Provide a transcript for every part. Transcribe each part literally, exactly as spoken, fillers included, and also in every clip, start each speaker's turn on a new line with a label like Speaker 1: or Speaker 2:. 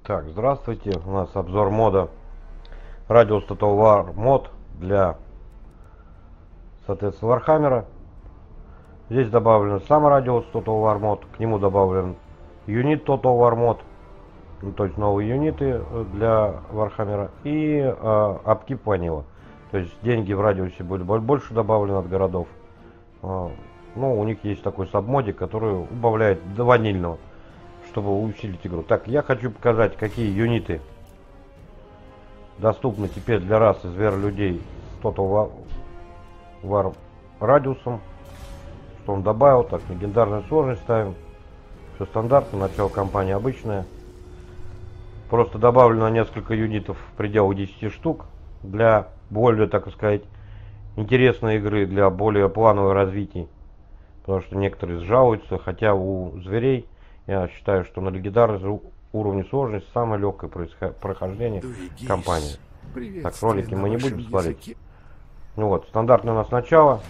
Speaker 1: Так, здравствуйте, у нас обзор мода Radius Total War мод для, соответственно, Warhammer. Здесь добавлен сам Radius Total War мод, к нему добавлен юнит Total War мод, ну, то есть новые юниты для Warhammer и э, Upkeep Vanilla. То есть деньги в радиусе были больше добавлены от городов. Э, ну, у них есть такой сабмодик, который убавляет до ванильного, чтобы усилить игру. Так, я хочу показать, какие юниты доступны теперь для расы зверолюдей с Total War радиусом. Что он добавил? Так, легендарную сложность ставим. Все стандартно, начало кампании обычное. Просто добавлено несколько юнитов в пределах десяти штук для более, так сказать, интересной игры, для более планового развития. Потому что некоторые жалуются, хотя у зверей, я считаю, что на легендарном уровне сложности самое легкое прохождение кампании. Так, ролики мы не будем смотреть. Ну вот, стандартное у нас начало.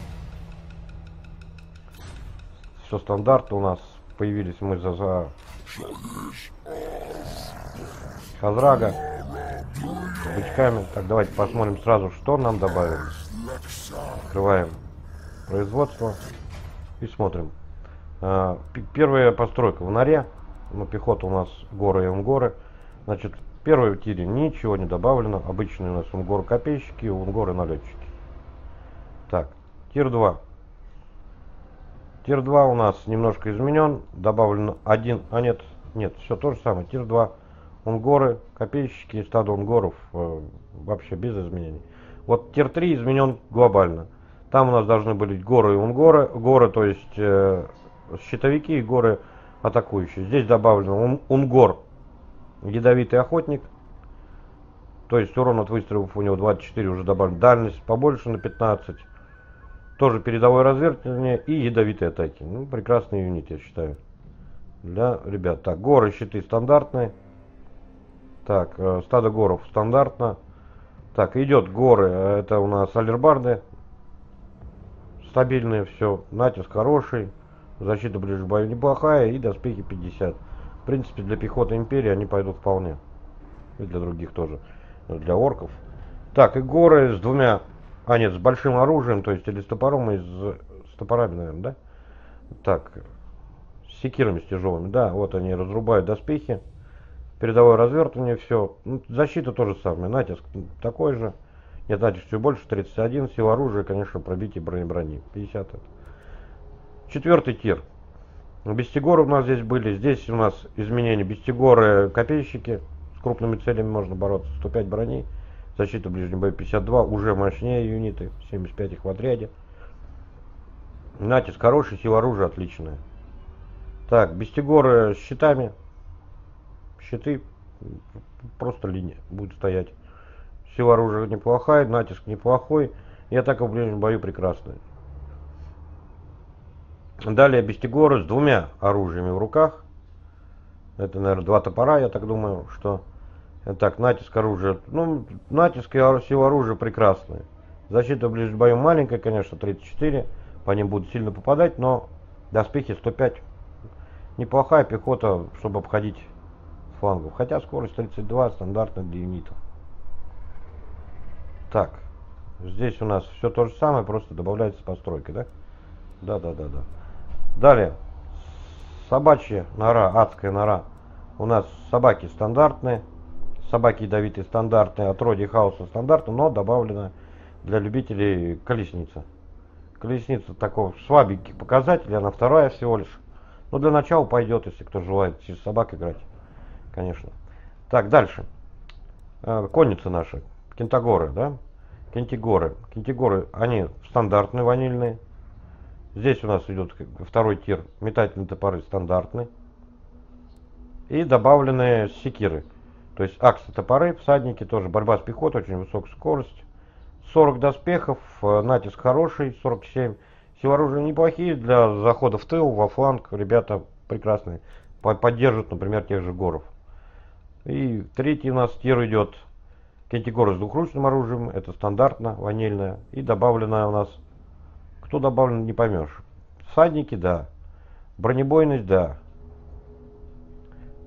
Speaker 1: Все стандартно у нас. Появились мы за, за... Хазрага с бычками. Так, давайте посмотрим сразу, что нам добавили. Открываем производство и смотрим. А, первая постройка в норе. Ну, пехота у нас горы и унгоры. Значит, в первой тире ничего не добавлено. Обычные у нас унгоры копейщики, унгоры налетчики. Так, тир два. Тир два у нас немножко изменен. Добавлено один, а нет, нет, все то же самое. Тир два. Унгоры, копейщики и стадо унгоров э, вообще без изменений. Вот тир три изменен глобально. Там у нас должны быть горы и унгоры. Горы, то есть э, щитовики, и горы атакующие. Здесь добавлен ун, унгор, ядовитый охотник. То есть урон от выстрелов у него двадцать четыре, уже добавлен. Дальность побольше на пятнадцать. Тоже передовое развертывание и ядовитые атаки. Ну, прекрасный юнит, я считаю. Для ребят. Так, горы, щиты стандартные. Так, э, стадо горов стандартно. Так, идет горы. Это у нас алербарды. Стабильные все. Натиск хороший. Защита ближе к бою неплохая. И доспехи пятьдесят. В принципе, для пехоты империи они пойдут вполне. И для других тоже. Для орков. Так, и горы с двумя... А, нет, с большим оружием, то есть или с топором, и с, с топорами, наверное, да? Так, с секирами, с тяжелыми, да, вот они разрубают доспехи. Передовое развертывание, все. Ну, защита тоже самое, натиск такой же. Нет, натиск все больше, тридцать один. Сила оружия, конечно, пробитие брони брони, пятьдесят. Четвертый тир. Бестигоры у нас здесь были. Здесь у нас изменения. Бестигоры, копейщики. С крупными целями можно бороться. сто пять брони. Защита ближнего боя пятьдесят два, уже мощнее юниты, семьдесят пять их в отряде. Натиск хороший, сила оружия отличная. Так, бестигоры с щитами. Щиты, просто линия будет стоять. Сила оружия неплохая, натиск неплохой. И атака в ближнем бою прекрасная. Далее бестигоры с двумя оружиями в руках. Это, наверное, два топора, я так думаю, что... Так, натиск оружия. Ну, натиск и сила оружия прекрасные. Защита в ближнем бою маленькая, конечно, тридцать четыре. По ним будут сильно попадать, но доспехи сто пять. Неплохая пехота, чтобы обходить флангов. Хотя скорость тридцать два, стандартная для юнитов. Так, здесь у нас все то же самое, просто добавляется постройка, да? Да, да, да, да. Далее, собачья нора, адская нора. У нас собаки стандартные. Собаки ядовитые стандартные, отродье хаоса стандартно, но добавлена для любителей колесница. Колесница такого слабеньких показателей, она вторая всего лишь. Но для начала пойдет, если кто желает через собак играть, конечно. Так, дальше. Конница наша, кентагоры, да? Кентигоры. Кентигоры, они стандартные, ванильные. Здесь у нас идет второй тир, метательные топоры стандартные. И добавленные секиры. То есть аксы топоры, всадники, тоже борьба с пехотой, очень высокая скорость. сорок доспехов, натиск хороший, сорок семь. Сила оружия неплохие для захода в тыл, во фланг. Ребята прекрасные. Поддержат, например, тех же горов. И третий у нас тир идет кентигоры с двухручным оружием. Это стандартно, ванильная. И добавленная у нас... Кто добавлен, не поймешь. Всадники, да. Бронебойность, да.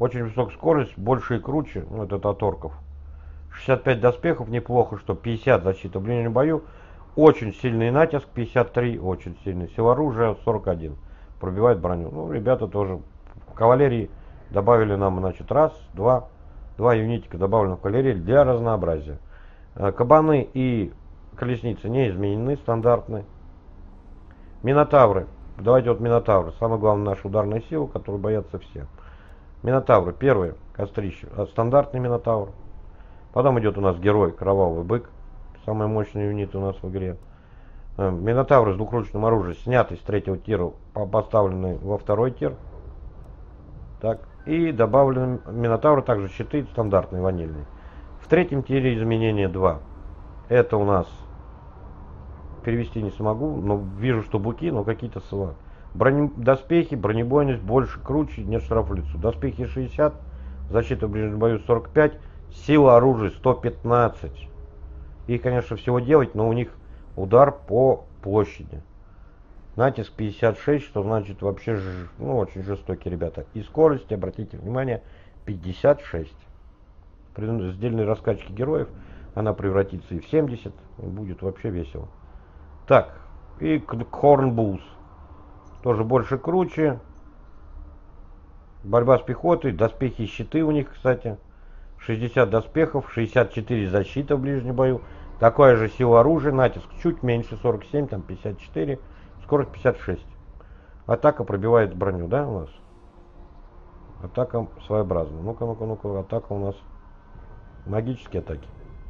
Speaker 1: Очень высокая скорость, больше и круче, ну это от орков. шестьдесят пять доспехов, неплохо, что пятьдесят защита в ближнем бою. Очень сильный натиск, пятьдесят три, очень сильный. Сила оружия сорок один, пробивает броню. Ну, ребята тоже в кавалерии добавили нам, значит, раз, два, два юнитика добавлено в кавалерии для разнообразия. Кабаны и колесницы не изменены, стандартные. Минотавры. Давайте вот Минотавры. Самая главная наша ударная сила, которую боятся все. Минотавры. Первые. Кострище. Стандартный Минотавр. Потом идет у нас герой Кровавый Бык. Самый мощный юнит у нас в игре. Минотавры с двухручным оружием, снятый с третьего тира, поставлены во второй тир. Так. И добавлены Минотавры, также щиты стандартные, ванильные. В третьем тире изменения два. Это у нас... Перевести не смогу, но вижу, что буки, но какие-то слова. Брони... Доспехи, бронебойность больше, круче, нет штрафа в лицо. Доспехи шестьдесят, защита в ближнем бою сорок пять, сила оружия сто пятнадцать. Их, конечно, всего делать, но у них удар по площади. Натиск пятьдесят шесть, что значит вообще ж... ну, очень жестокие ребята. И скорость, обратите внимание, пятьдесят шесть. При сдельной раскачке героев она превратится и в семьдесят, и будет вообще весело. Так, и Хорнбулс. Тоже больше круче. Борьба с пехотой, доспехи и щиты у них, кстати. шестьдесят доспехов, шестьдесят четыре защита в ближнем бою. Такая же сила оружия, натиск чуть меньше, сорок семь, там пятьдесят четыре, скорость пятьдесят шесть. Атака пробивает броню, да, у нас? Атака своеобразная. Ну-ка, ну-ка, ну-ка, атака у нас магические атаки.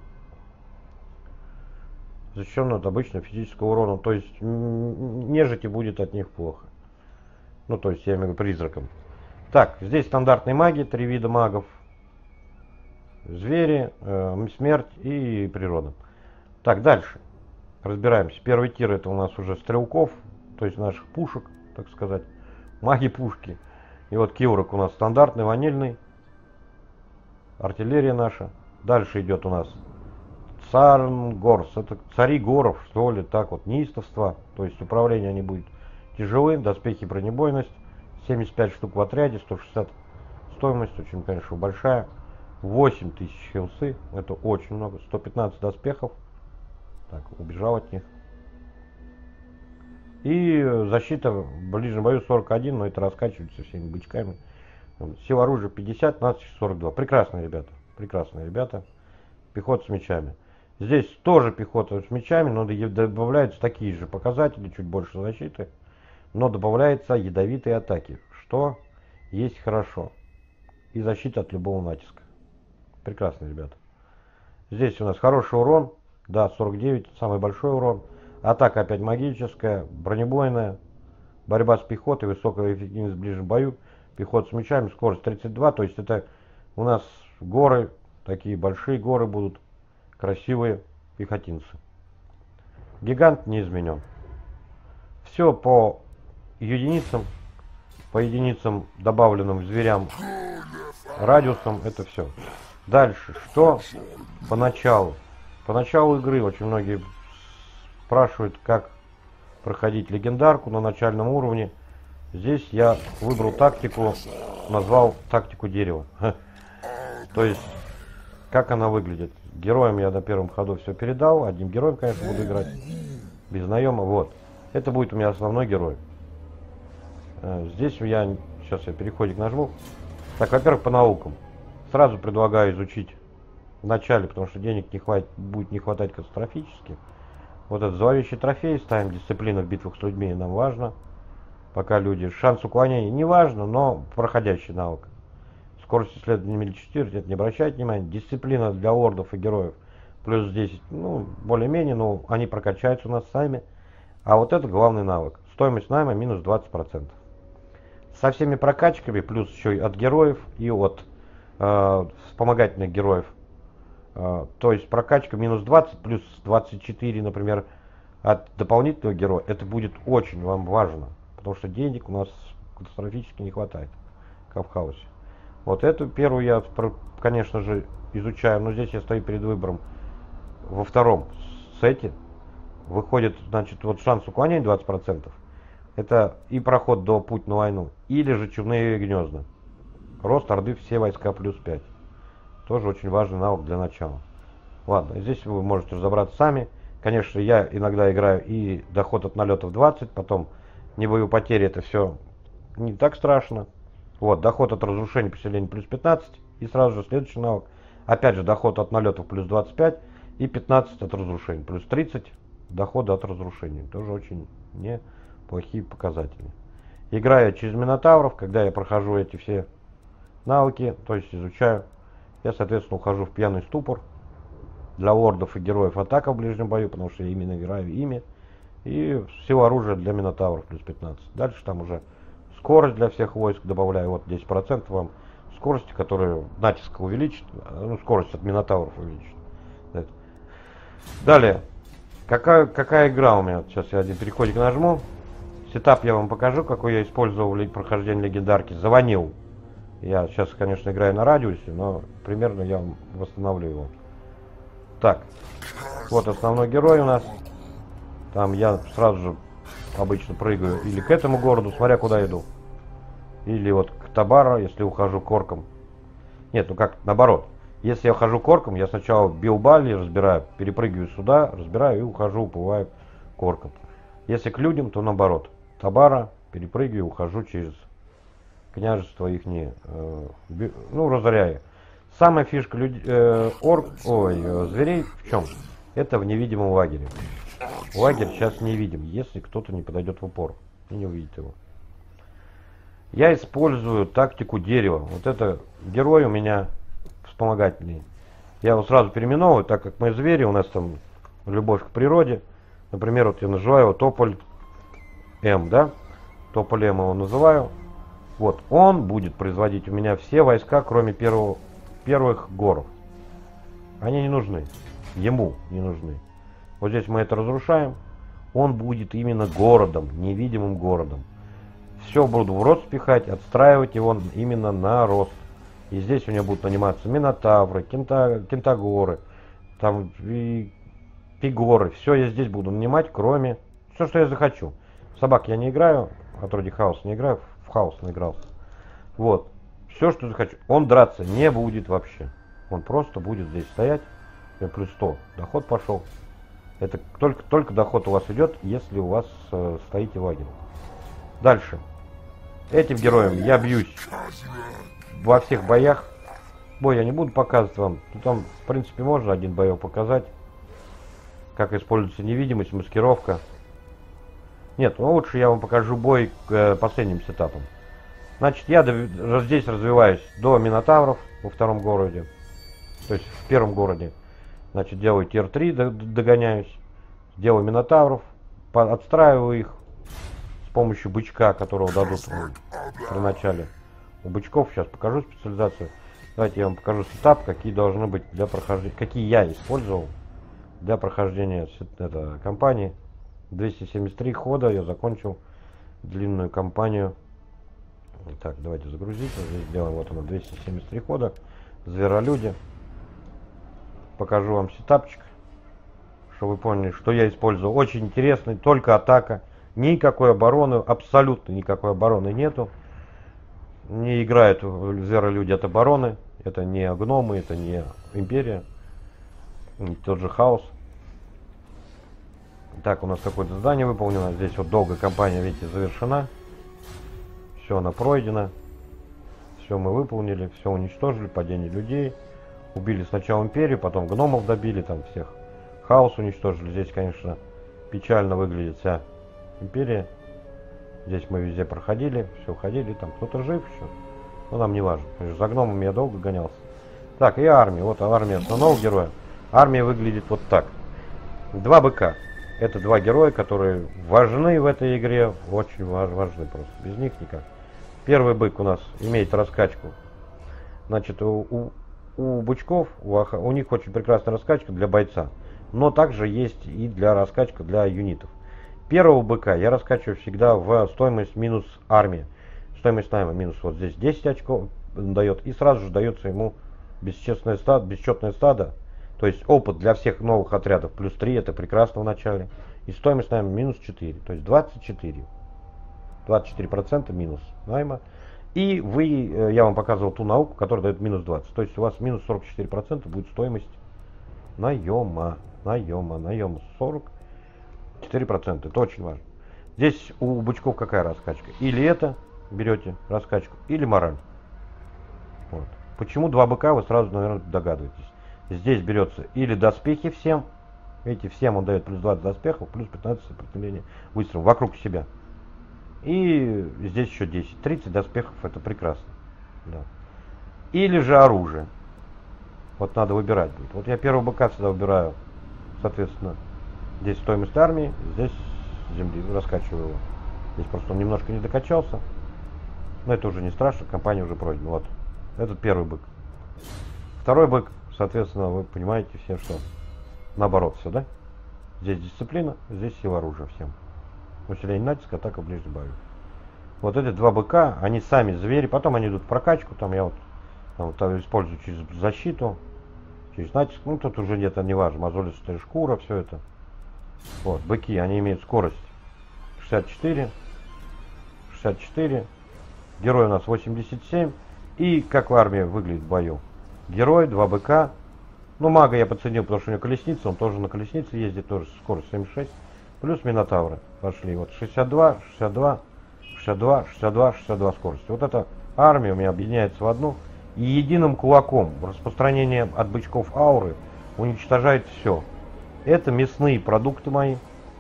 Speaker 1: Защищен от обычного физического урона, то есть нежити будет от них плохо. Ну, то есть я имею в виду призраком. Так, здесь стандартные маги, три вида магов. Звери, э, смерть и природа. Так, дальше. Разбираемся. Первый тир это у нас уже стрелков, то есть наших пушек, так сказать. Маги-пушки. И вот киурок у нас стандартный, ванильный. Артиллерия наша. Дальше идет у нас Царнгорс, это цари горов, что ли, так вот, неистовство, то есть управление они будут тяжелые, доспехи, бронебойность, семьдесят пять штук в отряде, сто шестьдесят стоимость, очень, конечно, большая, восемь тысяч хилсы, это очень много, сто пятнадцать доспехов, так, убежал от них, и защита в ближнем бою сорок один, но это раскачивается всеми бычками, сила оружия пятьдесят, натиск сорок два, прекрасные ребята, прекрасные ребята, пехота с мечами. Здесь тоже пехота с мечами, но добавляются такие же показатели, чуть больше защиты, но добавляются ядовитые атаки, что есть хорошо. И защита от любого натиска. Прекрасные ребята. Здесь у нас хороший урон, да, сорок девять, самый большой урон. Атака опять магическая, бронебойная, борьба с пехотой, высокая эффективность в ближнем бою, пехота с мечами, скорость тридцать два, то есть это у нас горы, такие большие горы будут. Красивые пехотинцы. Гигант не изменен. Все по единицам, по единицам добавленным зверям, радиусом, это все. Дальше, что поначалу? Поначалу игры очень многие спрашивают, как проходить легендарку на начальном уровне. Здесь я выбрал тактику, назвал тактику дерева. То есть, как она выглядит. Героям я на первом ходу все передал. Одним героем, конечно, буду играть. Без наема. Вот. Это будет у меня основной герой. Здесь я... Сейчас я переходик нажму. Так, во-первых, по наукам. Сразу предлагаю изучить в начале, потому что денег не хватит, будет не хватать катастрофически. Вот этот зловещий трофей. Ставим дисциплину в битвах с людьми. Нам важно. Пока люди... Шанс уклонения не важно, но проходящий навык. Скорость исследования миль четыре, это не обращайте внимания. Дисциплина для лордов и героев плюс десять, ну, более-менее, но они прокачаются у нас сами. А вот это главный навык. Стоимость найма минус двадцать процентов. Со всеми прокачками, плюс еще и от героев, и от э, вспомогательных героев. Э, то есть прокачка минус двадцать, плюс двадцать четыре, например, от дополнительного героя. Это будет очень вам важно, потому что денег у нас катастрофически не хватает, как в хаосе. Вот эту первую я, конечно же, изучаю, но здесь я стою перед выбором. Во втором сете выходит, значит, вот шанс уклонения двадцать процентов. Это и проход до путь на войну, или же чумные гнезда. Рост орды все войска плюс пять. Тоже очень важный навык для начала. Ладно, здесь вы можете разобраться сами. Конечно, я иногда играю и доход от налетов двадцать, потом не бою потери, это все не так страшно. Вот, доход от разрушения поселения плюс пятнадцать, и сразу же следующий навык. Опять же, доход от налетов плюс двадцать пять и пятнадцать от разрушений, плюс тридцать дохода от разрушений. Тоже очень неплохие показатели. Играя через Минотавров, когда я прохожу эти все навыки, то есть изучаю, я, соответственно, ухожу в пьяный ступор. Для лордов и героев атака в ближнем бою, потому что я именно играю ими. И сила оружия для Минотавров плюс пятнадцать. Дальше там уже скорость для всех войск добавляю. Вот десять процентов вам скорости, которая натиск увеличит. Ну, скорость от Минотавров увеличит. Это. Далее. Какая, какая игра у меня? Сейчас я один переходик нажму. Сетап я вам покажу, какой я использовал в прохождении легендарки. Заванил. Я сейчас, конечно, играю на радиусе, но примерно я вам восстановлю его. Так. Вот основной герой у нас. Там я сразу же обычно прыгаю или к этому городу, смотря куда иду. Или вот к Табару, если ухожу корком. Нет, ну как, наоборот. Если я ухожу корком, я сначала Билбали разбираю, перепрыгиваю сюда, разбираю и ухожу, уплываю корком. Если к людям, то наоборот. Табара, перепрыгиваю, ухожу через княжество ихние, э, би, ну, разоряю. Самая фишка люд, э, орк, ой, э, зверей в чем? Это в невидимом лагере. Лагерь сейчас невидим, если кто-то не подойдет в упор и не увидит его. Я использую тактику дерева. Вот это герой у меня вспомогательный. Я его сразу переименовываю, так как мы звери, у нас там любовь к природе. Например, вот я называю его Тополь М, да? Тополь М его называю. Вот, он будет производить у меня все войска, кроме первого, первых горов. Они не нужны. Ему не нужны. Вот здесь мы это разрушаем. Он будет именно городом, невидимым городом. Все буду в рост пихать, отстраивать его именно на рост. И здесь у меня будут наниматься Минотавры, кента, Кентагоры, там и Пигоры. Все я здесь буду нанимать, кроме... Все, что я захочу. Собак я не играю, от Роди Хаус не играю, в Хаус наигрался. Вот. Все, что захочу. Он драться не будет вообще. Он просто будет здесь стоять. Плюс сто. Доход пошел. Это только, только доход у вас идет, если у вас э, стоите лагерь. Дальше. Этим героем я бьюсь во всех боях. Бой я не буду показывать вам. Ну, там, в принципе, можно один боек показать. Как используется невидимость, маскировка. Нет, ну лучше я вам покажу бой к э, последним сетапам. Значит, я до, здесь развиваюсь до Минотавров во втором городе. То есть в первом городе. Значит, делаю тир три, догоняюсь. Делаю Минотавров. Отстраиваю их с помощью бычка, которого дадут при начале. У бычков сейчас покажу специализацию. Давайте я вам покажу сетап, какие должны быть для прохождения, какие я использовал для прохождения этой кампании. двести семьдесят три хода я закончил длинную кампанию. Так, давайте загрузить. Здесь сделаем, вот она, двести семьдесят три хода. Зверолюди. Покажу вам сетапчик, чтобы вы поняли, что я использую. Очень интересный, только атака. Никакой обороны, абсолютно никакой обороны нету. Не играют зверолюди от обороны. Это не гномы, это не империя. Не тот же хаос. Так, у нас какое-то задание выполнено. Здесь вот долго кампания, видите, завершена. Все, она пройдена. Все мы выполнили, все уничтожили, падение людей. Убили сначала империю, потом гномов добили, там всех. Хаос уничтожили. Здесь, конечно, печально выглядит вся империя. Здесь мы везде проходили, все ходили, там кто-то жив еще. Но нам не важно. За гномами я долго гонялся. Так, и армия. Вот армия основного героя. Армия выглядит вот так. Два быка. Это два героя, которые важны в этой игре. Очень важны просто. Без них никак. Первый бык у нас имеет раскачку. Значит, у, у, у бычков, у, у них очень прекрасная раскачка для бойца. Но также есть и для раскачка для юнитов. Первого быка я раскачиваю всегда в стоимость минус армия. Стоимость найма минус вот здесь десять очков дает. И сразу же дается ему бесчетное стадо, бесчетное стадо. То есть опыт для всех новых отрядов плюс три, это прекрасно в начале. И стоимость найма минус четыре. То есть двадцать четыре. двадцать четыре процента минус найма. И вы, я вам показывал ту науку, которая дает минус двадцать. То есть у вас минус сорок четыре процента будет стоимость наема. Наема, наема сорок четыре процента. Это очень важно. Здесь у бычков какая раскачка? Или это берете раскачку, или мораль. Вот. Почему два быка, вы сразу, наверное, догадываетесь. Здесь берется или доспехи всем. Видите, всем он дает плюс двадцать доспехов, плюс пятнадцать сопротивления выстрелов вокруг себя. И здесь еще десять. тридцать доспехов, это прекрасно. Да. Или же оружие. Вот надо выбирать будет. Вот я первого быка всегда выбираю, соответственно, здесь стоимость армии, здесь земли, раскачиваю его. Здесь просто он немножко не докачался. Но это уже не страшно, компания уже пройдена. Вот. Этот первый бык. Второй бык, соответственно, вы понимаете все, что наоборот все, да? Здесь дисциплина, здесь сила оружия всем. Усиление натиска, атака в ближнем бою. Вот эти два быка, они сами звери, потом они идут в прокачку, там я вот, там, вот использую через защиту, через натиск, ну тут уже где-то не важно, мозолистая шкура, все это. Вот, быки, они имеют скорость шестьдесят четыре, шестьдесят четыре, герой у нас восемьдесят семь, и как в армии выглядит в бою. Герой, два быка, ну мага я подценил, потому что у него колесница, он тоже на колеснице ездит, тоже скорость семьдесят шесть. Плюс минотавры пошли. Вот шестьдесят два, шестьдесят два, шестьдесят два, шестьдесят два, шестьдесят два скорости. Вот эта армия у меня объединяется в одну. И единым кулаком распространение от бычков ауры уничтожает все. Это мясные продукты мои.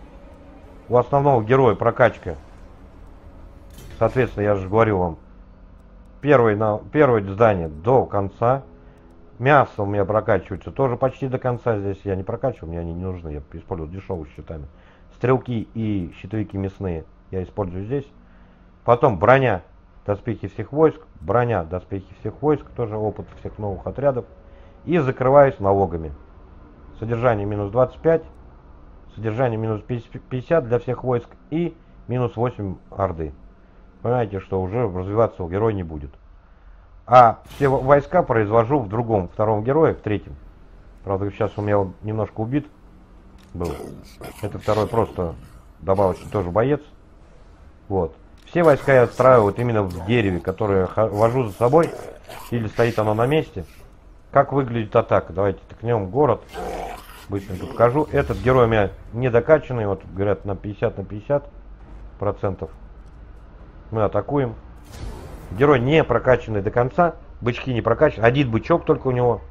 Speaker 1: У основного героя прокачка. Соответственно, я же говорю вам, первое, на, первое здание до конца. Мясо у меня прокачивается тоже почти до конца. Здесь я не прокачиваю, мне они не нужны. Я использую дешевые щитами. Стрелки и щитовики мясные я использую здесь. Потом броня, доспехи всех войск. Броня, доспехи всех войск. Тоже опыт всех новых отрядов. И закрываюсь налогами. Содержание минус двадцать пять. Содержание минус пятьдесят для всех войск. И минус восемь орды. Понимаете, что уже развиваться у героя не будет. А все войска произвожу в другом, втором герое, в третьем. Правда, сейчас у меня он немножко убит был. Это второй просто добавочный тоже боец. Вот. Все войска я отстраиваю вот именно в дереве, которое вожу за собой. Или стоит оно на месте. Как выглядит атака? Давайте ткнем город. Быстренько покажу. Этот герой у меня недокачанный. Вот говорят на пятьдесят на пятьдесят процентов. Мы атакуем. Герой не прокачанный до конца. Бычки не прокачаны. Один бычок только у него.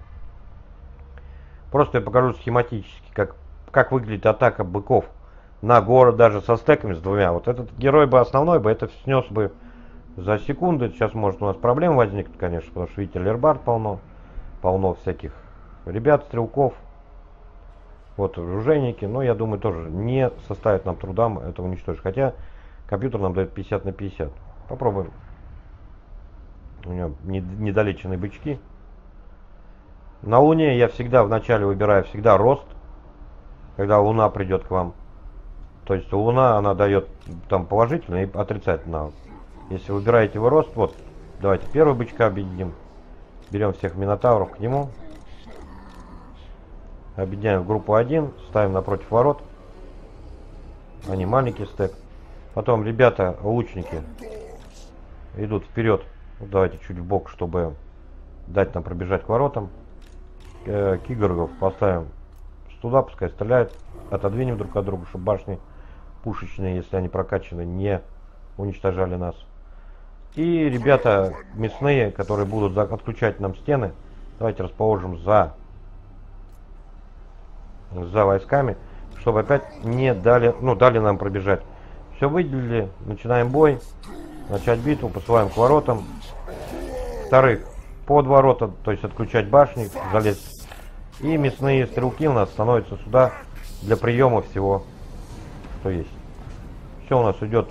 Speaker 1: Просто я покажу схематически, как, как выглядит атака быков на город, даже со стеками, с двумя. Вот этот герой бы основной бы, это снес бы за секунды. Сейчас может у нас проблем возникнуть, конечно, потому что, видите, лербард полно. Полно всяких ребят, стрелков. Вот оружейники. Но я думаю, тоже не составит нам труда это уничтожить. Хотя компьютер нам дает пятьдесят на пятьдесят. Попробуем. У него недолеченные бычки. На Луне я всегда вначале выбираю всегда рост. Когда Луна придет к вам. То есть Луна, она дает там положительно и отрицательно. Если выбираете вы рост, вот, давайте первый бычка объединим. Берем всех минотавров к нему. Объединяем в группу один, ставим напротив ворот. Они маленький стек. Потом ребята, лучники, идут вперед. Давайте чуть в бок, чтобы дать нам пробежать к воротам. Кигоргов поставим туда, пускай стреляют. Отодвинем друг от друга, чтобы башни пушечные, если они прокачаны, не уничтожали нас. И ребята мясные, которые будут отключать нам стены, давайте расположим за, за войсками, чтобы опять не дали, ну, дали нам пробежать. Все выделили, начинаем бой. Начать битву, посылаем к воротам. Вторых под ворота, то есть отключать башни, залезть. И мясные стрелки у нас становятся сюда для приема всего, что есть. Все у нас идет.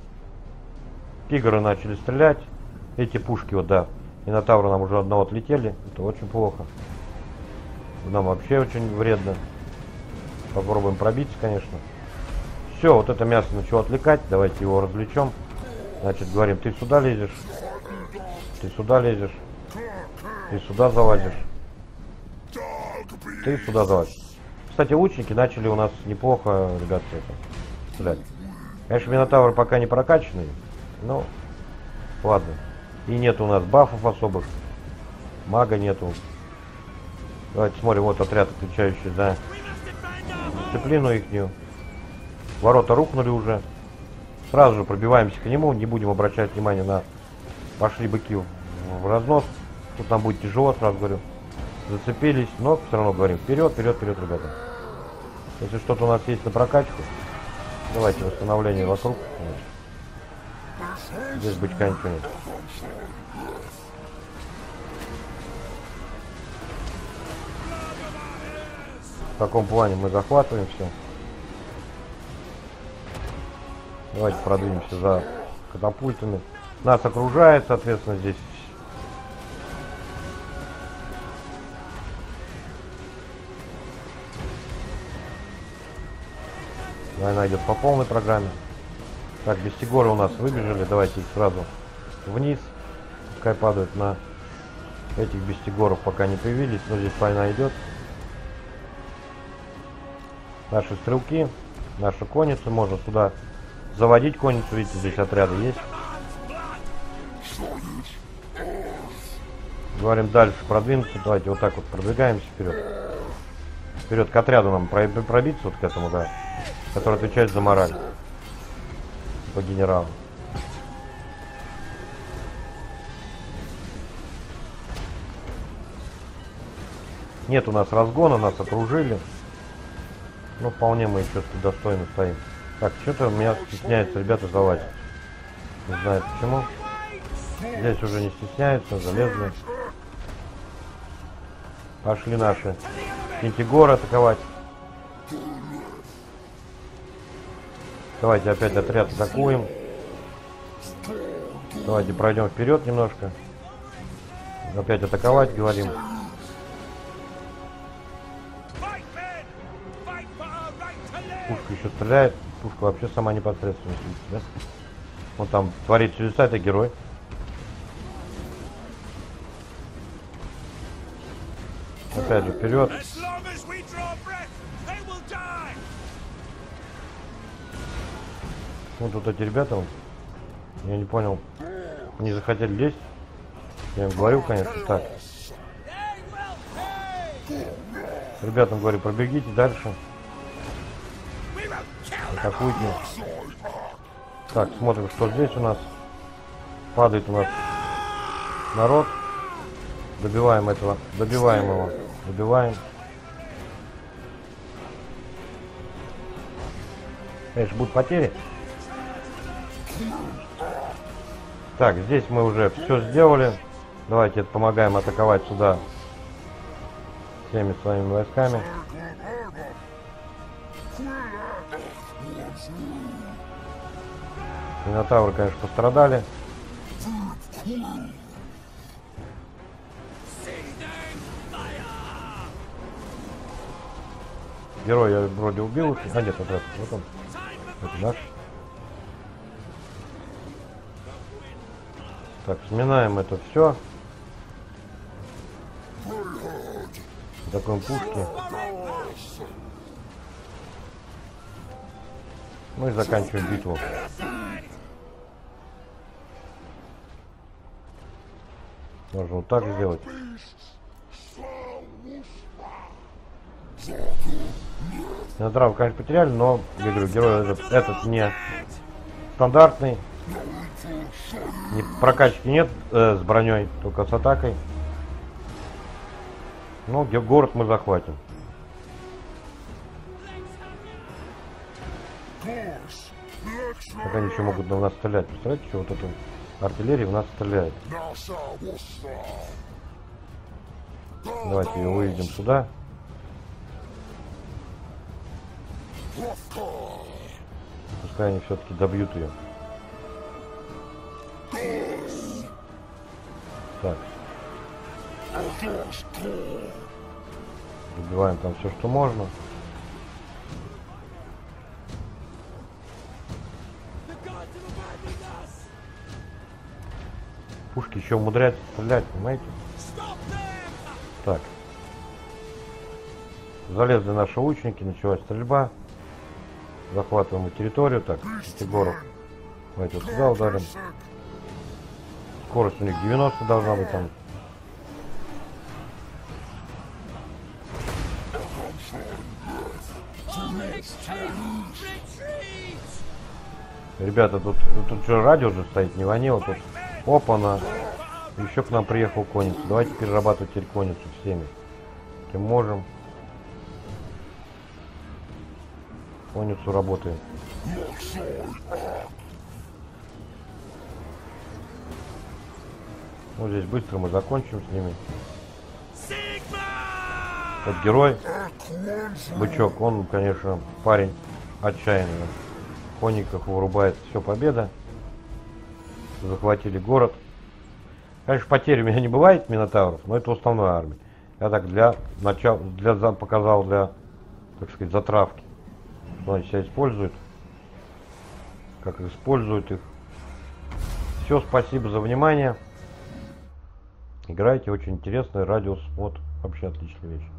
Speaker 1: Тигры начали стрелять. Эти пушки, вот да, минотавры нам уже одного отлетели. Это очень плохо. Нам вообще очень вредно. Попробуем пробиться, конечно. Все, вот это мясо начало отвлекать. Давайте его развлечем. Значит, говорим, ты сюда лезешь. Ты сюда лезешь. Ты сюда залазишь. Ты сюда залазишь. Кстати, лучники начали у нас неплохо, ребята, это стрелять. Конечно, минотавры пока не прокачанные. Ну, ладно. И нет у нас бафов особых. Мага нету. Давайте смотрим, вот отряд, отвечающий за дисциплину ихнюю. Ворота рухнули уже. Сразу же пробиваемся к нему, не будем обращать внимание на... Пошли быки в, в разнос. Тут нам будет тяжело, сразу говорю. Зацепились, но все равно говорим вперед, вперед, вперед, ребята. Если что-то у нас есть на прокачку, давайте восстановление вокруг. Здесь бычка ничего нет. В таком плане мы захватываем все. Давайте продвинемся за катапультами. Нас окружает, соответственно, здесь. Война идет по полной программе. Так, бестигоры у нас выбежали. Давайте их сразу вниз. Пускай падают на этих бестигоров, пока не появились. Но здесь война идет. Наши стрелки, наша конница. Можно сюда заводить конницу. Видите, здесь отряды есть. Говорим дальше продвинуться. Давайте вот так вот продвигаемся вперед. Вперед к отряду нам пробиться, вот к этому, да. Который отвечает за мораль. По генералу. Нет у нас разгона, нас окружили. Ну, вполне мы еще достойно стоим. Так, что-то меня стесняется, ребята, залазить. Не знаю почему. Здесь уже не стесняются, залезли. Пошли наши Кентигоры атаковать. Давайте опять отряд атакуем. Давайте пройдем вперед немножко. Опять атаковать, говорим. Пушка еще стреляет. Пушка вообще сама непосредственно, да? Вот там творит чудеса, это герой. Опять же вперед. Вот тут эти ребята, вот, я не понял, не захотели лезть. Я им говорю, конечно, так. Ребятам говорю, пробегите дальше. Атакуйте. Так, смотрим, что здесь у нас. Падает у нас народ. Добиваем этого, добиваем его, добиваем. Конечно, будут потери. Так, здесь мы уже все сделали. Давайте помогаем атаковать сюда всеми своими войсками. Минотавры, конечно, пострадали. Герой я вроде убил. А нет, вот, вот он. Это наш. Так, сминаем это все. Атакуем пушки. Ну и заканчиваем битву. Можно вот так сделать. Минотавров, конечно, потеряли, но, я говорю, герой этот, этот не стандартный. Не, прокачки нет э, с броней, только с атакой. Ну, где город мы захватим. Как они еще могут на нас стрелять? Представляете, что вот эта артиллерия в нас стреляет. Давайте ее выведем сюда. Пускай они все-таки добьют ее. Так. Добиваем там все, что можно. Пушки еще умудряются стрелять, понимаете? Так. Залезли наши лучники, началась стрельба. Захватываем территорию. Так, эти горы. Давайте вот сюда ударим. Скорость у них девяносто должна быть там. Ребята, тут, тут же радио же стоит, не ванило. Тут опа-на. Еще к нам приехал конница. Давайте перерабатывать теперь конницу всеми. Чем можем. Конницу работаем. Вот здесь быстро мы закончим с ними. Вот герой. Бычок, он, конечно, парень отчаянный. Конников вырубает, все, победа. Захватили город. Конечно, потерь у меня не бывает минотавров, но это основная армия. Я так для начала, для показал для, так сказать, затравки, что они себя используют, как используют их. Все, спасибо за внимание. Играйте, очень интересный радиус, вот вообще отличная вещь.